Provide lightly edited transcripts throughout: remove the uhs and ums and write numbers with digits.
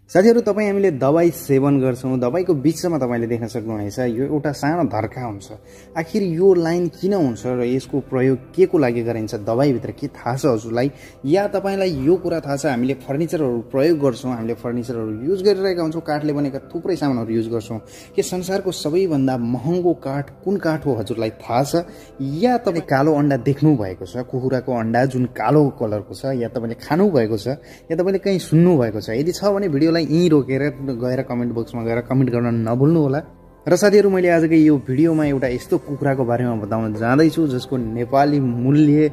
साथीहरु तपाई हामीले दबाई सेवन गर्छौं दबाईको बीचमा तपाईले देख्न सक्नुहुनेछ यो एउटा सानो धर्का हुन्छ। आखिर यो लाइन किन हुन्छ र यसको प्रयोग के को लागि गरिन्छ दबाई भित्र के थाहा छ हजुरलाई या तपाईलाई यो कुरा थाहा छ हामीले फर्निचरहरु प्रयोग गर्छौं हामीले फर्निचरहरु युज गरिरहेका हुन्छौं काठले बनेका थुप्रै सामानहरु युज गर्छौं के संसारको सबैभन्दा महँगो काठ कुन काठ हो हजुरलाई थाहा छ या तपाई कालो अण्डा देख्नु भएको छ कुखुराको अण्डा जुन कालो कलरको छ या तपाईले खानु भएको छ या तपाईले कहीं सुन्नु भएको छ यदि छ भने भिडियोलाई यही रोकेर गएर कमेन्ट बक्समा गएर कमेन्ट गर्न नभुल्नु होला। र साथीहरु मैले आजको यो भिडियोमा एउटा यस्तो कुखुराको बारेमा बताउन जाँदै छु जसको नेपाली मूल्य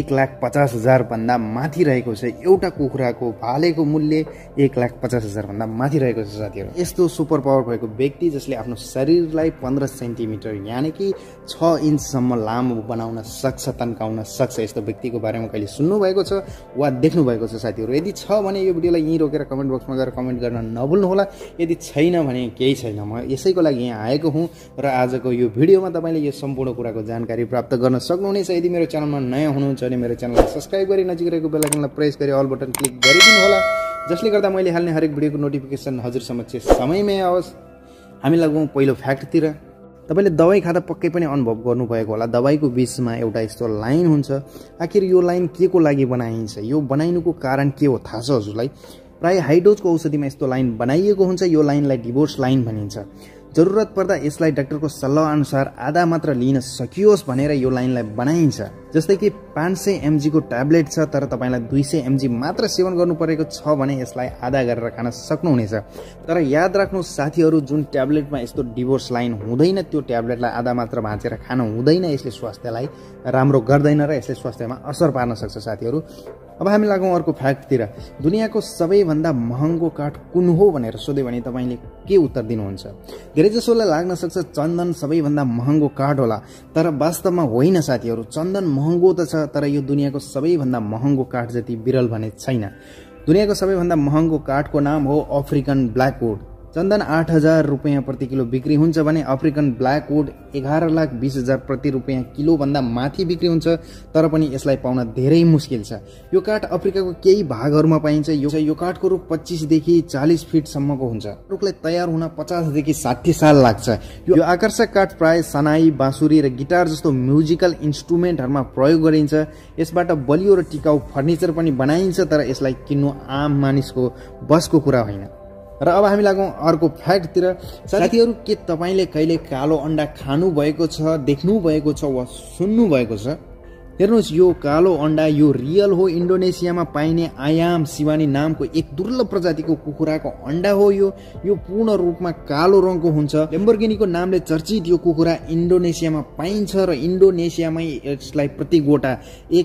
1,50,000 भन्दा माथि रहेको छ। एउटा कुखुराको भालेको मूल्य 1,50,000 भन्दा माथि रहेको छ साथीहरु। यस्तो सुपर पावर भएको व्यक्ति जसले आफ्नो शरीरलाई 15 सेन्टिमिटर यानी कि 6 इन्च सम्म लामो बनाउन सक्छ तन्काउन सक्छ यस्तो व्यक्तिको बारेमा कहिले सुन्नु भएको छ वा देख्नु भएको छ साथीहरु। यदि छ भने यो भिडियोलाई यही रोकेर कमेन्ट बक्समा गएर कमेन्ट गर्न नभुल्नु होला। यदि छैन भने केही छैन म यसैको लागि आएको हुँ र आजको यो भिडियोमा तपाईले यो सम्पूर्ण कुराको जानकारी प्राप्त गर्न सक्नुहुनेछ। यदि मेरो च्यानलमा नयाँ हुनुहुन्छ भने मेरो च्यानललाई सब्स्क्राइब गरी नजिक रहेको बेल आइकनलाई प्रेस गरी अल बटन क्लिक गरिदिनु होला जसले गर्दा मैले हाल्ने हरेक भिडियोको नोटिफिकेसन हजुर समक्ष समयमै आओस्। हामी लागौं पहिलो फ्याक्टतिर। तपाईले दबाई खाँदा पक्कै पनि अनुभव गर्नुभएको होला दबाईको बीचमा एउटा यस्तो लाइन हुन्छ। आखिर यो लाइन के को लागि बनाइन्छ यो बनाइनुको कारण के हो थाहा छ हजुरलाई? प्राय हाई डोजको औषधिमा यस्तो लाइन बनाइएको हुन्छ। यो लाइनलाई डिभोर्स लाइन भनिन्छ। जरुरत पर्दा यसलाई डाक्टरको सल्लाह अनुसार आधा मात्र लिन सकियोस् भनेर यो लाइनलाई बनाइन्छ। जस्तै कि 500 mg को ट्याब्लेट छ तर तपाईलाई 200 mg मात्र सेवन गर्नु परेको छ भने यसलाई आधा गरेर खान सक्नुहुनेछ। तर याद राख्नु साथीहरु जुन ट्याब्लेटमा यस्तो डिभोर्स लाइन हुँदैन त्यो ट्याब्लेटलाई आधा मात्र भाँचेर खान हुँदैन। यसले स्वास्थ्यलाई राम्रो गर्दैन र यसले स्वास्थ्यमा असर पार्न सक्छ साथीहरु। अब हामी लागौं अर्को फ्याक्टतिर। दुनियाको सबैभन्दा महँगो काठ कुन हो भनेर सोध्यो भने तपाईले के उत्तर दिनुहुन्छ? धेरैजसोलाई लाग्न सक्छ चन्दन सबैभन्दा महँगो काठ होला तर वास्तवमा होइन साथीहरु। चन्दन महँगो त छ तर यो दुनियाको सबैभन्दा महँगो काठ जति विरल भने छैन। दुनियाको सबैभन्दा महँगो काठको नाम हो अफ्रिकन ब्ल्याकवुड। चन्दन 8,000 रुपैयाँ प्रति किलो बिक्री हुन्छ भने अफ्रिकन ब्ल्याकवुड 11,20,000 प्रति रुपैयाँ किलो भन्दा माथि बिक्री हुन्छ। तर पनि यसलाई पाउन धेरै मुस्किल छ। यो काठ अफ्रिकाको केही भागहरुमा पाइन्छ। यो काठको रुख 25 देखि 40 फिट सम्मको हुन्छ। रुखलाई तयार हुन 50 देखि 60 साल लाग्छ। यो आकर्षक काठ प्राय सनाई बाँसुरी र गिटार जस्तो म्युजिकल इन्स्ट्रुमेन्टहरुमा प्रयोग गरिन्छ। यसबाट बलियो र टिकाउ फर्निचर पनि बनाइन्छ तर यसलाई किन्नु आम मानिसको बसको कुरा होइन। र अब हामी लागौं अर्को फ्याक्टतिर। साथीहरु के तपाईले कहिले कालो अण्डा खानु भएको छ देख्नु भएको छ वा सुन्नु भएको छ? हेर्नुस् यो कालो अण्डा यो रियल हो। इन्डोनेसियामा पाइने आयाम शिवानी नामको एक दुर्लभ प्रजातिको कुखुराको अण्डा हो। यो पूर्ण रूपमा कालो रङको हुन्छ। लेम्बोर्गिनीको नामले चर्चित यो कुखुरा इन्डोनेसियामा पाइन्छ र इन्डोनेसियामै यसलाई प्रति गोटा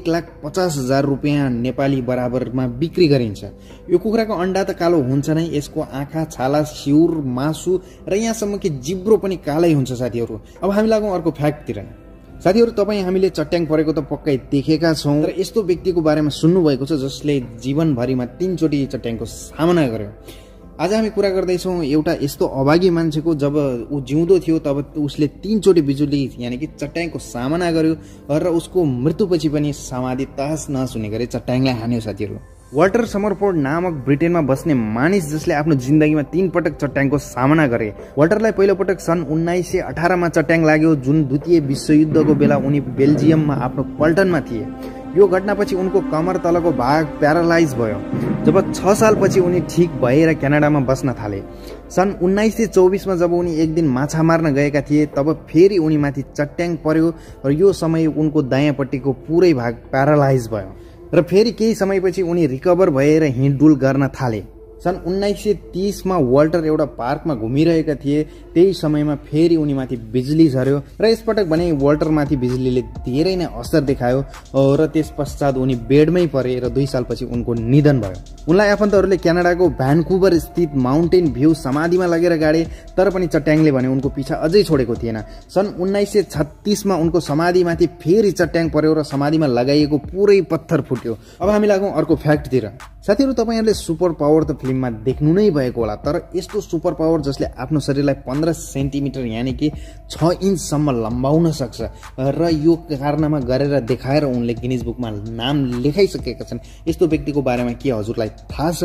1,50,000 रुपैयाँ नेपाली बराबरमा बिक्री गरिन्छ। यो कुखुराको अण्डा त कालो हुन्छ नै यसको आँखा छाला सिउर मासु र यहाँसम्म कि जिब्रो पनि कालै हुन्छ साथीहरु। अब हामी लागौं अर्को फ्याक्टतिर। साथीहरु तपाई हामीले चट्याङ परेको त पक्कै देखेका छौं र यस्तो व्यक्तिको बारेमा सुन्नु भएको छ जसले जीवनभरिमा 3 चोटी चट्याङको सामना गर्यो। आज हामी कुरा गर्दै छौं एउटा यस्तो अभागी मान्छेको। जब उ जिउँदो थियो तब उसले 3 चोटी बिजुली यानी कि चट्याङको सामना गर्यो र उसको मृत्युपछि पनि समाधि तहस नहस हुने गरी चट्याङलाई हान्यो साथीहरु। वाल्टर समरफोर्ड नामक ब्रिटेनमा बस्ने मानिस जसले आफ्नो जिन्दगीमा 3 पटक चट्याङको सामना गरे। वाल्टरलाई पहिलो पटक सन् 1918 मा चट्याङ लाग्यो जुन द्वितीय विश्वयुद्धको बेला उनी बेल्जियममा आफ्नो पल्टनमा थिए। यो घटनापछि उनको कमर तलको भाग प्यारालाइज भयो। जब 6 सालपछि उनी ठीक भएर क्यानाडामा बस्न थाले। सन् 1924 मा जब उनी एक दिन माछा मार्न गएका थिए तब फेरि उनी माथि चट्याङ पर्यो र यो समय उनको दायाँपट्टिको पुरै भाग प्यारालाइज भयो र फेरि केही समयपछि उनी रिकभर भएर हिँडडुल गर्न थाले। सन् 1930 मा वाल्टर एउटा पार्कमा घुमिरहेका थिए। त्यही समयमा फेरि उनीमाथि बिजुली झर्यो र यसपटक भने वाल्टरमाथि बिजुलीले धेरै नै असर देखायो र त्यसपश्चात उनी बेडमै परे र 2 सालपछि उनको निधन भयो। उनलाई आफन्तहरूले क्यानाडाको भ्यान्कुभर स्थित माउन्टेन भ्यू समाधिमा लगेर गाडे तर पनि चट्याङले भने उनको पिछा अझै छोडेको थिएन। सन् 1936 मा उनको समाधिमाथि फेरि चट्याङ पर्यो र समाधिमा लगाइएको पुरै पत्थर फुट्यो। अब हामी लागौं अर्को फ्याक्टतिर। साथीहरु तपाईहरुले सुपर पावर त फिल्ममा देख्नु नै भएको होला तर यस्तो सुपर पावर जसले आफ्नो शरीरलाई 15 सेन्टिमिटर यानी कि 6 इन्च सम्म लम्बाउन सक्छ र यो कारनामा गरेर देखाएर उनले गिनिज बुकमा नाम लेखाइसकेका छन्। यस्तो व्यक्तिको बारेमा के हजुरलाई थाहा छ?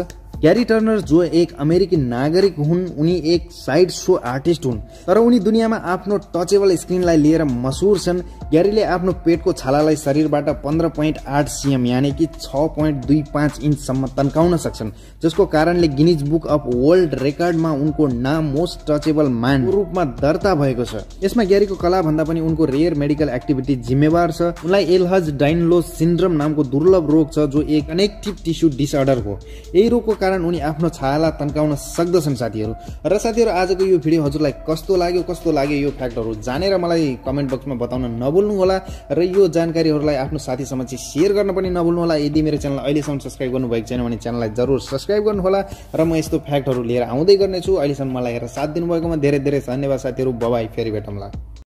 ग्यारी टर्नर जो एक अमेरिकी नागरिक हुन्, उनी एक साइड शो आर्टिस्ट हुन्, तर उनी दुनियाँमा आफ्नो टचेबल स्क्रिनलाई लिएर मशहुर छन्। ग्यारीले आफ्नो पेटको छालालाई शरीरबाट 15.8 cm यानी कि 6.25 इन्चसम्म तन्काउन सक्छन्, जसको कारणले गिनिज बुक अफ वर्ल्ड रेकर्डमा उनको नाम मोस्ट टचेबल म्यान को रूपमा दर्ता भएको छ। यसमा ग्यारीको कला भन्दा पनि उनको रेयर मेडिकल एक्टिभिटी जिम्मेवार छ। उनलाई एल्हज डाइनलोज सिन्ड्रोम नामको दुर्लभ रोग छ, जो एक कनेक्टिभ टिस्यु डिसअर्डर हो। यही रोगको कारण उनी आफ्नो छाला तन्काउन सक्दछन् साथीहरू। र साथीहरू, आजको यो भिडियो हजुरलाई कस्तो लाग्यो यो फ्याक्टहरू जानेर मलाई कमेन्ट बक्समा बताउन नभुल्नु होला र यो जानकारीहरूलाई आफ्नो साथी समक्ष शेयर गर्न पनि नभुल्नु होला। यदि मेरो च्यानललाई अहिलेसम्म सब्स्क्राइब गर्नुभएको छैन भने च्यानललाई जरुर सब्स्क्राइब गर्नु होला र म यस्तो फ्याक्टहरू लिएर आउँदै गर्नेछु। अहिलेसम्म मलाई हेरेर साथ दिनुभएकोमा धेरै धेरै धन्यवाद साथीहरू। बाइ, फेरि भेटौँला।